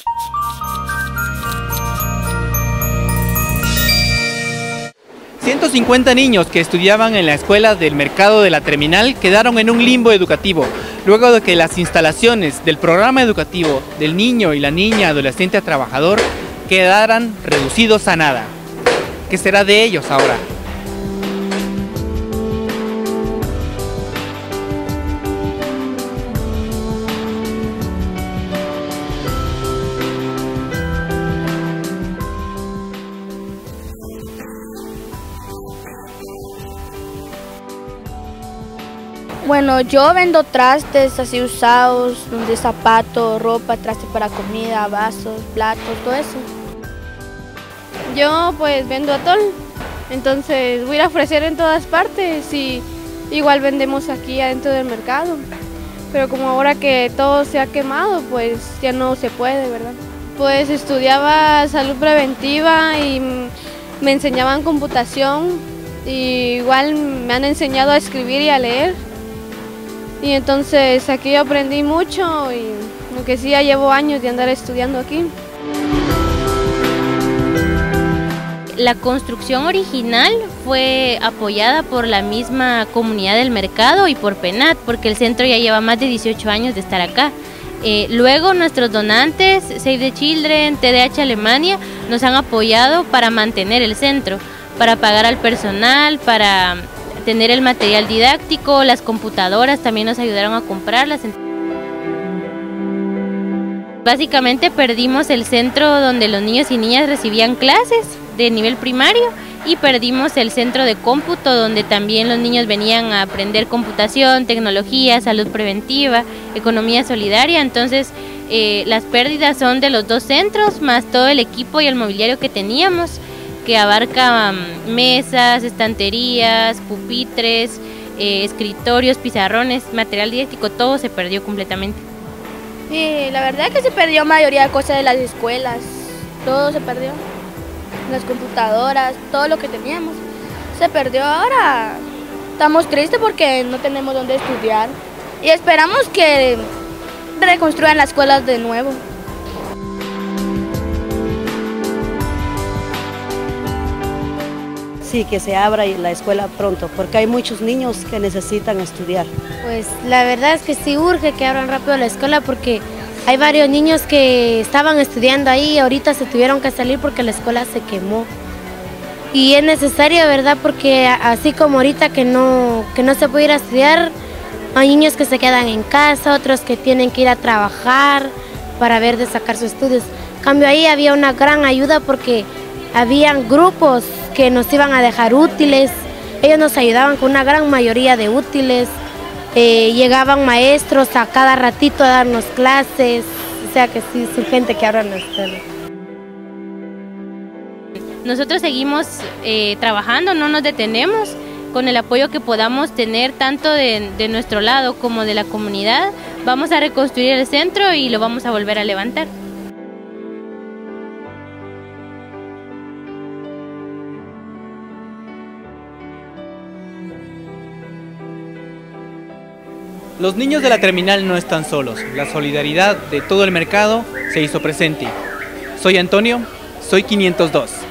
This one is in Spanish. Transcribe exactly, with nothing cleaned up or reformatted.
ciento cincuenta niños que estudiaban en la escuela del mercado de la terminal quedaron en un limbo educativo, luego de que las instalaciones del programa educativo del niño y la niña adolescente a trabajador quedaran reducidos a nada. ¿Qué será de ellos ahora? Bueno, yo vendo trastes así usados, de zapatos, ropa, trastes para comida, vasos, platos, todo eso. Yo pues vendo atol, entonces voy a ofrecer en todas partes y igual vendemos aquí adentro del mercado. Pero como ahora que todo se ha quemado, pues ya no se puede, ¿verdad? Pues estudiaba salud preventiva y me enseñaban computación y igual me han enseñado a escribir y a leer. Y entonces aquí yo aprendí mucho y aunque sí ya llevo años de andar estudiando aquí. La construcción original fue apoyada por la misma comunidad del mercado y por PENAT, porque el centro ya lleva más de dieciocho años de estar acá. Eh, luego nuestros donantes, Save the Children, T D H Alemania, nos han apoyado para mantener el centro, para pagar al personal, para tener el material didáctico, las computadoras también nos ayudaron a comprarlas. Básicamente perdimos el centro donde los niños y niñas recibían clases de nivel primario y perdimos el centro de cómputo donde también los niños venían a aprender computación, tecnología, salud preventiva, economía solidaria. Entonces eh, las pérdidas son de los dos centros más todo el equipo y el mobiliario que teníamos, que abarca um, mesas, estanterías, pupitres, eh, escritorios, pizarrones, material didáctico, todo se perdió completamente. Sí, la verdad es que se perdió mayoría de cosas de las escuelas, todo se perdió, las computadoras, todo lo que teníamos, se perdió. Ahora estamos tristes porque no tenemos dónde estudiar y esperamos que reconstruyan las escuelas de nuevo. Sí, que se abra la escuela pronto, porque hay muchos niños que necesitan estudiar. Pues la verdad es que sí urge que abran rápido la escuela porque hay varios niños que estaban estudiando ahí y ahorita se tuvieron que salir porque la escuela se quemó. Y es necesario, ¿verdad? Porque así como ahorita que no, que no se puede ir a estudiar, hay niños que se quedan en casa, otros que tienen que ir a trabajar para ver de sacar sus estudios. En cambio ahí había una gran ayuda porque habían grupos que nos iban a dejar útiles, ellos nos ayudaban con una gran mayoría de útiles, eh, llegaban maestros a cada ratito a darnos clases, o sea que sí es urgente que abran la escuela. Nosotros seguimos eh, trabajando, no nos detenemos, con el apoyo que podamos tener tanto de, de nuestro lado como de la comunidad, vamos a reconstruir el centro y lo vamos a volver a levantar. Los niños de la terminal no están solos, la solidaridad de todo el mercado se hizo presente. Soy Antonio, soy quinientos dos.